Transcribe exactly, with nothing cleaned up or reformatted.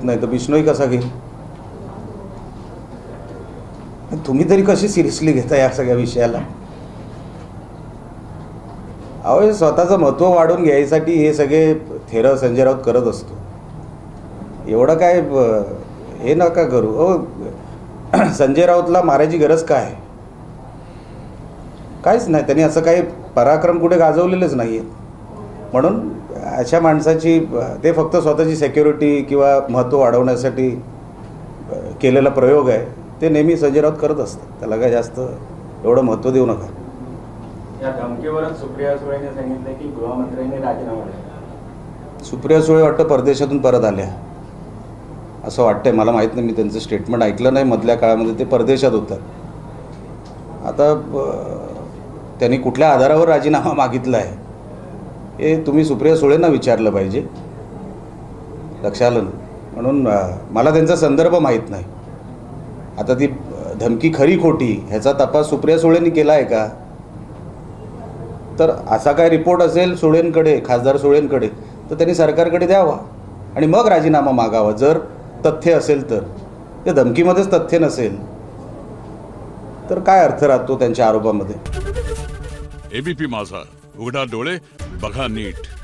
घेत नाही तर बिश्नोई कसा घेईल? तुम्ही तरी कशी सिरियसली घेता या सगळ्या विषयाला? अहो, स्वतःचं महत्त्व वाढवून घ्यायसाठी हे सगळे थेरं संजय राऊत करत असतो. एवढं काय हे नका करू. हो, संजय राऊतला मारायची गरज काय? काहीच नाही. त्यांनी असं काही पराक्रम कुठे गाजवलेलंच नाही आहे. म्हणून अशा माणसाची ते फक्त स्वतःची सिक्युरिटी किंवा महत्त्व वाढवण्यासाठी केलेला प्रयोग आहे. ते नेहमी संजय राऊत करत असतात. त्याला काय जास्त एवढं महत्त्व देऊ नका. या धमकीवरच सुप्रिया सुळेने सांगितलं की गृहमंत्र्यांनी राजीनामा द्यावा. सुप्रिया सुळे वाटतं परदेशातून परत आल्या असं वाटतंय. मला माहीत नाही, मी त्यांचं स्टेटमेंट ऐकलं नाही. मधल्या काळामध्ये ते परदेशात होतं. आता त्यांनी कुठल्या आधारावर राजीनामा मागितला आहे हे तुम्ही सुप्रिया सुळेंना विचारलं पाहिजे. लक्षात आलं ना? म्हणून मला त्यांचा संदर्भ माहीत नाही. आता ती धमकी खरी खोटी ह्याचा तपास सुप्रिया सुळेंनी केला आहे का? तर असा काय रिपोर्ट असेल सुळेंकडे, खासदार सुळेंकडे, तर त्यांनी सरकारकडे द्यावा आणि मग राजीनामा मागावा जर तथ्य असेल तर. ते धमकीमध्येच तथ्य नसेल तर काय अर्थ राहतो त्यांच्या आरोपामध्ये? एबीपी माझा, उघडा डोळे बघा नीट.